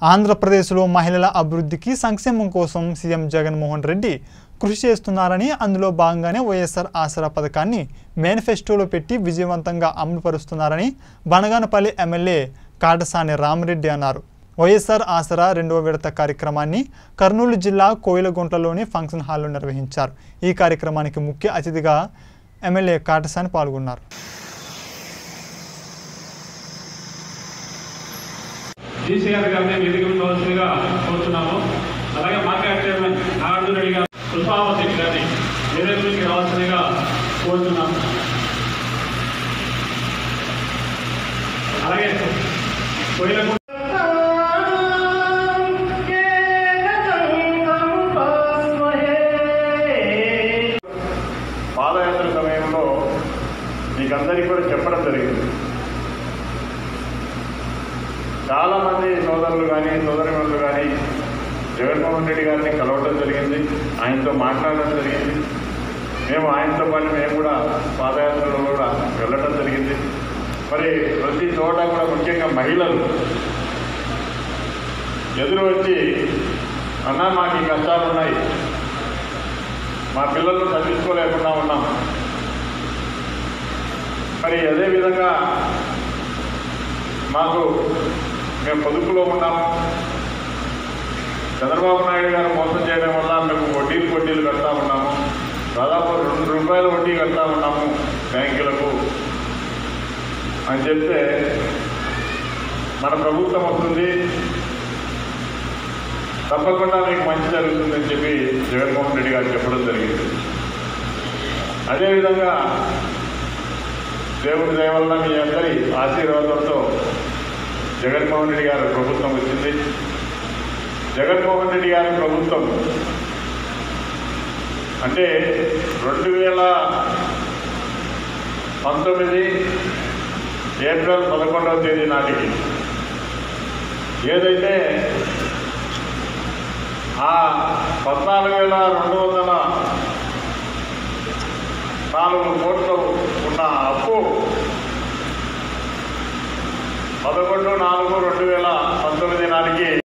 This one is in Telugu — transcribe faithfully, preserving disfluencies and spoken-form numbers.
Andhra Pradesh లో మహిళల అభివృద్ధికి సంక్షేమం కోసం సీఎం జగన్మోహన్ రెడ్డి కృషి చేస్తున్నారని అందులో భాగంగానే వైఎస్ఆర్ ఆసరా పథకాన్ని మేనిఫెస్టోలో పెట్టి విజయవంతంగా అమలు పరుస్తున్నారని బనగానపల్లి ఎమ్మెల్యే కాటసాని రామరెడ్డి అన్నారు. వైఎస్ఆర్ ఆసరా రెండవ విడత కార్యక్రమాన్ని కర్నూలు జిల్లా కోయిలగుంటలోని ఫంక్షన్ హాల్లో నిర్వహించారు. ఈ కార్యక్రమానికి ముఖ్య అతిథిగా ఎమ్మెల్యే కాటసాని పాల్గొన్నారు. డీసీ గారి గారిని వేదిక మీద వలసగా కోరుతున్నాము. అలాగే మార్కెట్ చైర్మన్ నాగార్జున రెడ్డి గారు కృష్ణావతి గారిని వేదిక మీదకి రావాల్సిందిగా కోరుతున్నాము. అలాగే కోయిలకు పాదయాత్ర సమయంలో మీకందరికీ కూడా చెప్పడం జరిగింది. చాలామంది సోదరులు కానీ సోదరిమణులు కానీ జగన్మోహన్ రెడ్డి గారిని కలవడం జరిగింది, ఆయనతో మాట్లాడడం జరిగింది. మేము ఆయనతో పాటు మేము కూడా పాదయాత్రలో కూడా వెళ్ళడం జరిగింది. మరి ప్రతి చోట కూడా ముఖ్యంగా మహిళలు ఎదురు వచ్చి అన్నా మాకు ఈ కష్టాలు ఉన్నాయి, మా పిల్లలను చదివించుకోలేకుండా ఉన్నాం, మరి అదేవిధంగా మాకు మేము పొదుపులో ఉన్నాము, చంద్రబాబు నాయుడు గారు మోసం చేయడం వల్ల మేము వడ్డీలు వడ్డీలు కడతా ఉన్నాము, దాదాపు రెండు రూపాయల వడ్డీ కడతా ఉన్నాము బ్యాంకులకు అని చెప్తే మన ప్రభుత్వం వస్తుంది, తప్పకుండా మీకు మంచి జరుగుతుందని చెప్పి జగన్మోహన్ రెడ్డి గారు చెప్పడం జరిగింది. అదేవిధంగా దేవుడి దయ వల్ల మీ అందరి ఆశీర్వాదంతో జగన్మోహన్ రెడ్డి గారి ప్రభుత్వం వచ్చింది. జగన్మోహన్ రెడ్డి గారి ప్రభుత్వం అంటే రెండు వేల పంతొమ్మిది ఏప్రిల్ పదకొండవ తేదీ నాటికి ఏదైతే ఆ పద్నాలుగు వేల రెండు వందల నాలుగు కోట్లు ఉన్న అప్పు పదకొండు నాలుగు రెండు వేల పంతొమ్మిది నాటికి